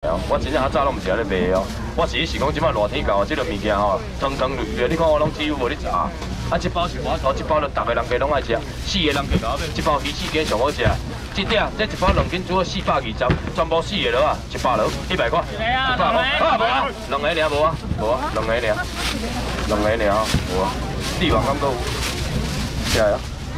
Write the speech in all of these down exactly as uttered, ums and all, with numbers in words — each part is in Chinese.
哦，我真正较早拢毋是安尼卖哦，我是是讲即摆热天到，即个物件吼，汤汤绿绿，你看我拢只有无咧食。啊，一包是我头，一包就逐个人家拢爱食，四个人家搞买，一包鱼翅羹上好食。这点这一包两斤煮四百二十，全部四个落啊，一百落，一百块，一百块，啊无啊，两个尔无啊，无啊，两个尔，两个尔无啊，帝王敢搁有？起来啊！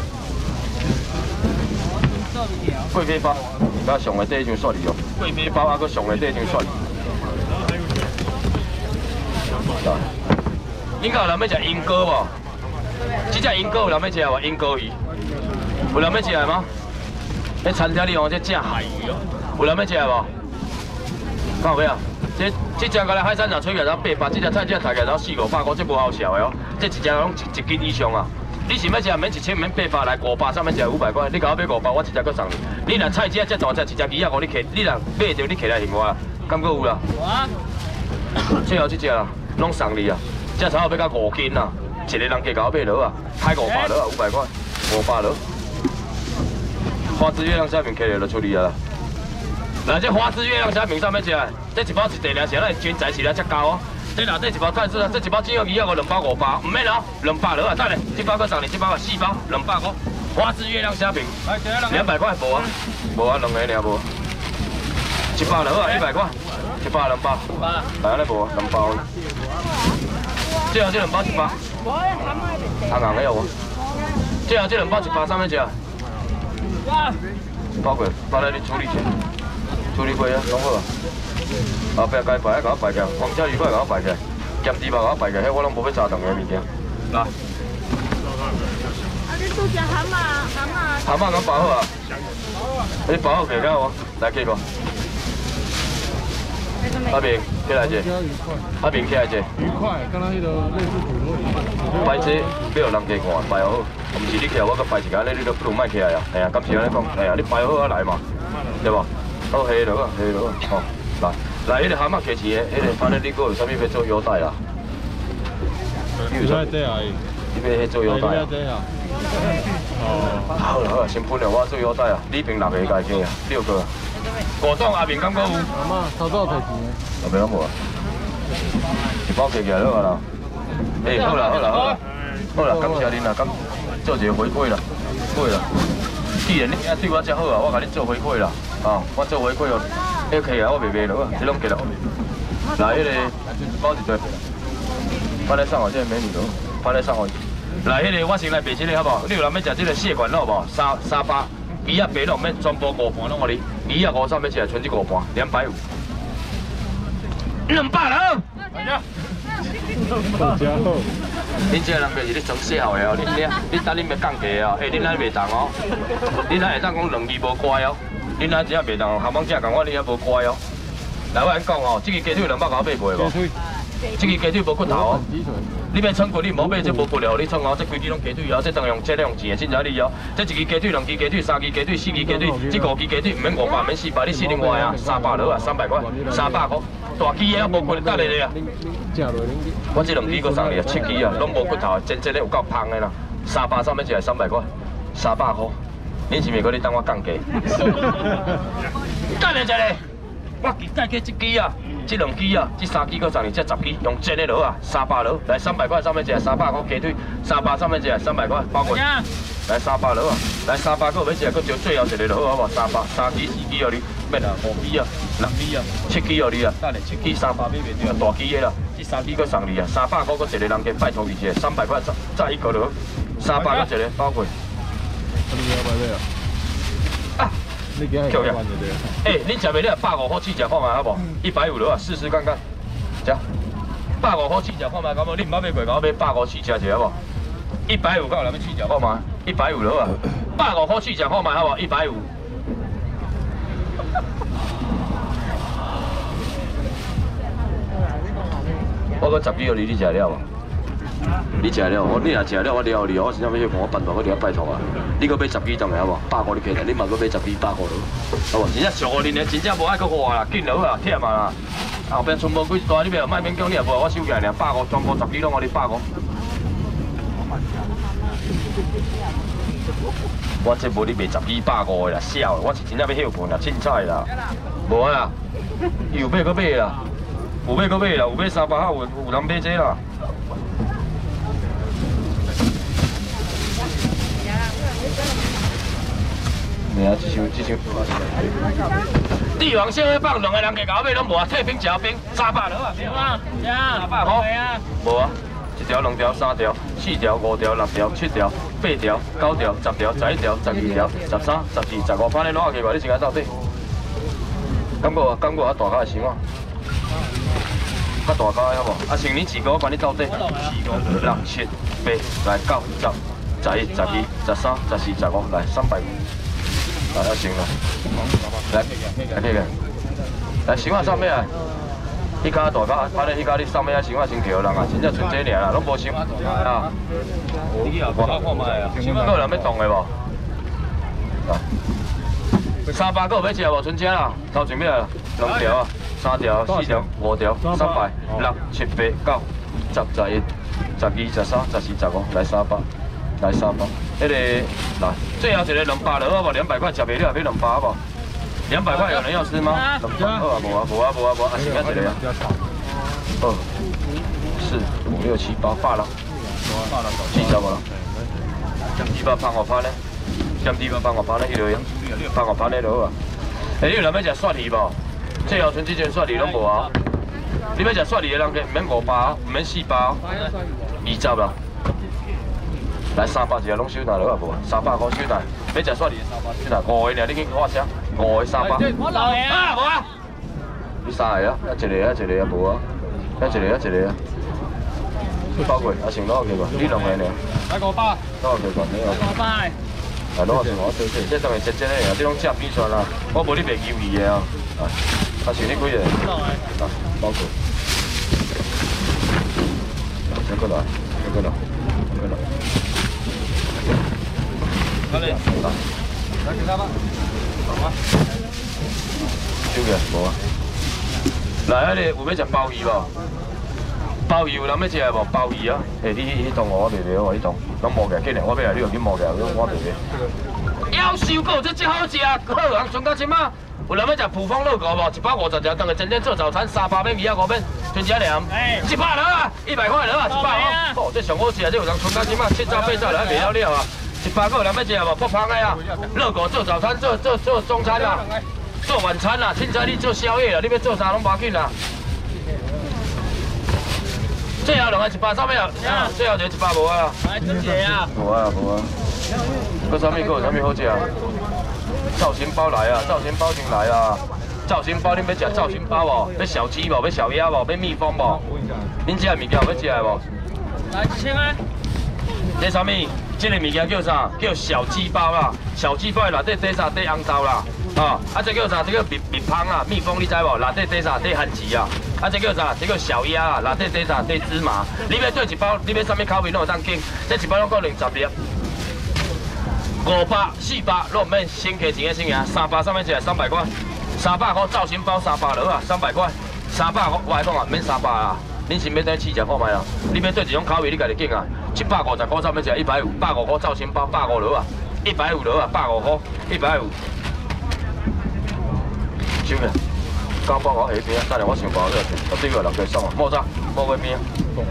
贵妃包，甲上个底张雪梨哦，贵妃包啊，搁上个底张雪梨。恁家有人要食银鸽无？这只银鸽有人要食无？银鸽鱼，有人要食吗？迄餐厅里用这正海鱼哦，有人要食无？看有要？这这只个咧海产场吹起来八百，这只菜只大概才四五百块，这无好笑的哦。这一只拢一一斤以上啊！你是要食免一千，免八百，来五百，上面食五百块。你甲我买五百，我一只搁送你。你若菜只只大只，一只鱼啊，我你摕，你若买着你摕来还我啦，敢搁有啦？有啊。最后这只啦，拢送你啊！这差不多要到五斤啦，一个人加甲我买落啊，开五百落啊，五百块，五百落。花枝月亮虾饼起来就处理啊啦。来，这花枝月亮虾饼上面食，这一包一地两是咱均在是来才够哦。这啦，这一包菜式啊，这一包煎鱼啊，我两包五百，唔免咯，两百落啊，等下，这包搁送你，这包啊四包，两百块。花枝月亮虾饼，两百块无啊，无啊，两个尔无。一包落啊，一百块，一包两包，来安尼无啊，两包。最后这两包一包，红红的有无？最后这两包一包上面食。包过，包来你处理者，处理过啊，拢好啊。后壁该排啊，甲我排起来，黄椒鱼块甲我排起来，咸猪肉甲我排起来，迄我拢无要炸动的物件。来。啊，你拄只蛤蟆，蛤蟆。蛤蟆甲包好啊。你包好袂够无？来几个。阿明，起来者。阿明起来者。鱼块，敢若迄个类似土鳶鱼。摆这要有人加看，摆好。唔是你起来，我搁摆一个，你你都不如卖起来啊！哎呀，敢是安尼讲，哎呀，你摆好啊来嘛，对无？好下落啊，下落啊，吼，来来，迄个蛤蟆客气的，迄个反正你搁有啥物要做优待啦？你有啥？你要去做优待啊？哦，好啦好啦，先分了，我做优待啊，礼品六个加起啊，六个。果冻阿明敢搁有？阿妈，头早提钱的。后边有无啊？一包客起来好啦。哎，好啦好啦好啦，好啦，感谢恁啦，感。做一个回馈啦，对啦。既然你今对我遮好啊，我甲你做回馈啦，啊，我做回馈哦。迄客啊，我袂卖落啊，这拢给了。来，迄个包一堆，放来送我这个美女咯，放来送我。来，迄个我先来卖这个好不好？你有人要食这个蟹管肉无？三三百，鱼啊白肉免全部五盘拢我你，鱼啊五三要吃，剩这五盘，两百五。两百了。好家伙！恁这个人就是咧装笑的哦，恁你你等恁要降价哦，哎，恁那袂当哦，恁那会当讲两字无乖哦，恁那只袂当哦，咸丰只讲我恁遐无乖哦。来，我安讲哦，这个鸡腿两百甲我买过无？这个鸡腿无骨头哦，你要称骨你唔好买这无骨了，你称哦，这规支拢鸡腿哦，这当用这用钱的，真正你哦，这一支鸡腿、两支鸡腿、三支鸡腿、四支鸡腿，这五支鸡腿唔免五百，免四百，你四另外啊，三百落啊，三百块，三百块，大鸡的无骨得咧咧啊。我这两支搁送你啊，七支啊，拢无骨头，真正咧有够芳的啦，三百三要一三百块，三百块，恁是咪搁咧等我降价？等下一下，我加加这支啊。这两支啊，这三支搁送你，这十支用真的落啊，三百落，来三百块上面一个，三百块鸡腿，三百上面一个，三百块包括。来三百落啊，来三百个要食，搁就最后一个落好，好无？三百三支四支哦你，免啊五支啊，六支啊，七支哦你啊，等下七支三百买袂着，大支的啦，这三支搁送你啊，三百块搁一个人家拜托你一下，三百块再再一个落，三百搁一个包括。啊！叫呀！哎，恁食袂了百五块试食看卖好无？一百五了啊，试试看看。食，百五块试食看卖，敢无？你唔捌买过，我买百五试食一下好无？一百五，敢有人要试食看卖？一百五了啊，百五块试食看卖好无？一百五。我搁十支互你，你食了无？你食了，我你若食了，我了你，我真正要去跟我办大，我你要拜托啊！你搁买十支当然好无？百五你起来，你嘛搁买十支百五落，好无？真正上互恁的，真正无爱搁花啦，紧落啊，忝啊啦！后边全部几大，你袂卖免讲你也无，我收起来尔，百五全部十支拢互你百五。我这无你卖十支百五的啦，少的，我是真正要休困啦，凊彩啦。 无啊啦，伊有买搁买啦，有买搁买啦，有买三百号，有有人买这啦。没啊，这箱这箱。帝王蟹会放两个人给搞买拢无啊，退冰嚼冰，三百了啊。有啊，有啊，三百块啊。无啊，一条、两条、三条、四条、五条、六条、七条、八条、九条、十条、十一条、十二条、十三、十四、十五，反正攞下去吧，你先来到底。感觉感觉较大卡的箱啊，较大卡的好无？啊，成年几个我帮你到底。四、五、六、七、八、来九、十、十一、十二、十三、十四、十五，来三百。来，要行了。来，来这个，来箱啊上面啊，迄家大家，反正迄家你上面啊箱啊先跳人啊，真正剩这尔啦，拢无箱啊。我看卖啊，箱个人要动的无？三百个有要食无？剩这啦，头前面两条啊，三条、四条、五条，三百、六、七、八、九、十、十一、十二、十三、十四、十五，来三百。来三百，迄、那个来，最后一个两百了好无？两百块吃袂了，要两百好无？两百块有人要吃吗？两百好啊，无啊，无啊，无啊，无啊，剩下一个啊。二、四、五、六、七、八，百了，四十无啦。减二百放我拍咧，减二百放我拍咧，一路样，放我拍咧就好啊。哎，你有人要食蒜鱼无？最后剩这件蒜鱼拢无啊。你要食蒜鱼的人，唔免五百，唔免四百，二十啦。来三百只拢收单了啊无？三百块收单，要食蒜鱼三百收单，五个尔你去看声，五个三百。我老个啊，无啊。你三个啊？一一个啊，一个啊无啊，一一个啊，一个啊。包括啊，成攞去无？你两个尔。来五百。攞去无？你五百。来攞去我对对，这当然真真诶，这种正比算啦，我无你袂犹豫的啊。啊，啊是你几个？啊，包括。再过来，再过来，再过来。来，来，来其他吧，好啊。收起，无啊。来，迄个有要食鲍鱼无？鲍鱼有人要食无？鲍鱼啊！诶，你迄栋我袂袂，我迄栋，拢摸起来，紧嘞！我要来，你又去摸起来，我袂袂。夭寿果这真好食，好人存到即马。有人要食普丰热狗无？一百五十条，当个真正做早餐，三百免二啊五免，全家两。哎，一百了啊！一百块了啊！一百啊！哦，这上好食，这有人存到即马，七早八早来袂了了啊！一百个有人要食无？不芳的啊！热狗做早餐，做做做中餐啊，做晚餐啊，凊彩你做宵夜啊，你要做啥拢无要紧啊。最后两个一百上面啊，最后一个一百无啊。来，真济啊！无啊无啊。搁啥物？搁有啥物好食啊？造型包来啊！造型包先来啊！造型包，恁要食造型包无？要小鸡无？要小鸭无？要蜜蜂无？恁这物件有要食的无？来一千啊！这啥物？这个物件叫啥？叫小鸡包啦！小鸡包内底底啥？底红豆啦！啊，啊这叫啥？这叫蜜蜜蜂啊！蜜蜂你知无？内底底啥？底番薯啊！啊这叫啥？这叫小鸭啊！内底底啥？底芝麻。你要做一包，你要啥物口味拢有当拣。这一包拢够两十粒。五百、四百，拢唔免先加钱的先赢。三百上面一个三百块，三百块造型包三百落啊，三百块，三百我来讲啊，免三百啊。恁是要等试食看卖啊？你要对一种口味，你家己拣啊。一百五十块上面一个一百五，百五块造型包百五落啊，一百五落啊，百五块，一百五。收起，九百块下边啊，等下我想包了，绝对有人可以送啊，莫走，莫过边啊。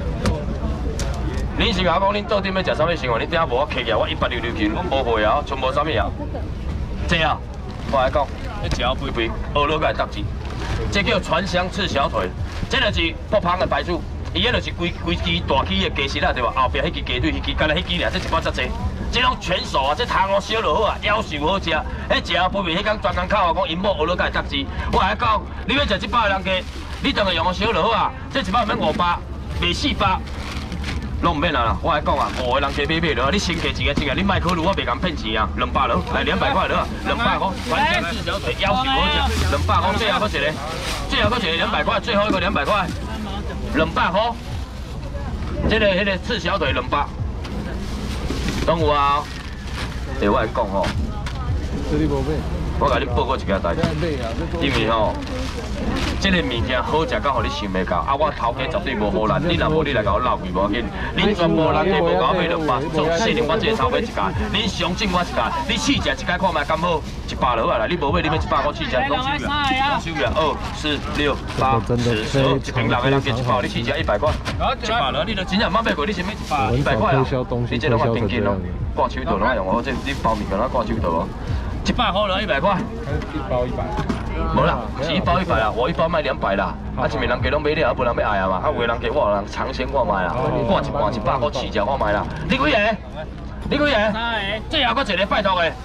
恁是甲我讲，恁到底要食啥物生活？恁顶下无我客起来，我一百六六斤，我无会啊，全无啥物啊。这啊，我来讲，你只要肥肥，二落个搭子，这叫传香赤小腿，这就是北芳的牌子，伊迄就是规规支大支的鸡翅啦，对吧？后壁迄支鸡腿，迄支干那迄支尔，这一包才济。这种全熟啊，这汤哦烧落好啊，夭寿好食。迄食啊肥肥，迄工专工烤啊，讲因某二落个搭子，我来讲，你要食这包的人家，你当个用烧落好啊，这一包免五百，卖四百。拢唔免啦，我来讲啊，五个人加买买落，你先加钱个钱啊，你莫考虑我袂敢骗钱啊，两百落，来两百块落，两百块，反正四小腿夭寿好食，两百块，最后搁一个，最后搁一个两百块，最后一个两百块，两百块，这个迄个赤小腿两百，拢有啊，诶，我来讲吼，这里无买， 我甲你报告一件代志，因为吼，这个物件好食到互你想袂到，啊，我头家绝对无好咱，你若无你来甲我闹贵无要紧，恁全部人家无甲我买两百，做细零我这个头家一家，恁上进我一家，你试食一家看卖敢好，一百落啊啦，你无买你要一百块试食，拢收呀，拢收呀，二四六八十十二，一瓶六个人加一百，你试食一百块，一百落，你就真正冇买过，你先买一百一百块啊，你这拢我平均咯，挂手头拢用我这你包面个咱挂手头哦。 一百块了，一百块。 一包一百。 无啦，是一包一百啦，我一包卖两百啦。啊，一面人家拢买了，啊，无人要爱啊嘛。啊，有个人给我人尝鲜我卖啦，挂一半一百块试食我卖啦。你几个？你几个？三个。这还搁一个拜托的。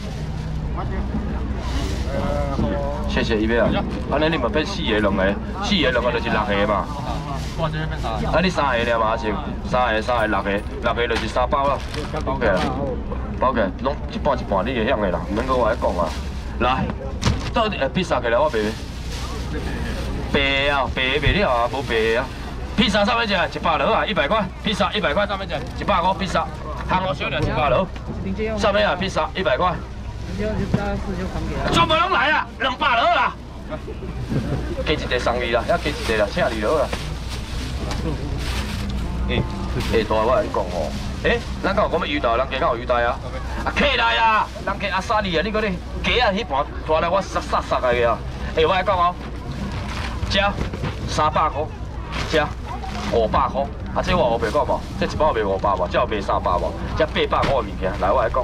谢谢一位啊。安尼你嘛变四个两个，四个两个就是六个嘛。我这边变三个。啊，你三个了嘛？是三个三个六个，六个就是三包啦。OK 啦。 包起，拢一半一半，你会晓的啦，唔免搁我来讲啊。来，到底诶，披萨起来我卖，白啊，白卖了啊，无白啊。披萨上面食一百罗啊，一百块。披萨一百块上面食一百块，披萨韩国小料一百罗。上面啊，披萨一百块。全部拢来啊，两百罗啦。加一个送你啦，还加一个啦，请你罗啦。诶，下大我来讲吼。 诶，咱敢有讲要优待，人家敢有优待啊？啊，客来啊，人家阿沙利啊，你讲你鸡啊，迄盘拖来我杀杀杀来个啊！诶，我来讲哦，这三百块，这五百块，啊，这我有卖过无？这一包卖五百无？这有卖三百无？这八百块的物件，来我来讲。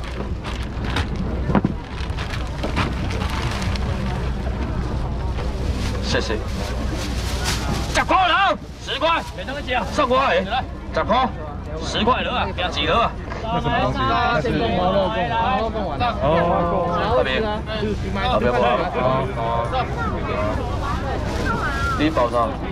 谢谢。十块人，十块，每张一张，送过来，十块。 十块了啊，加几了啊？ 那什么东西？那是毛肉贡，毛肉贡丸。哦， 那边，那边不好。好。你包上。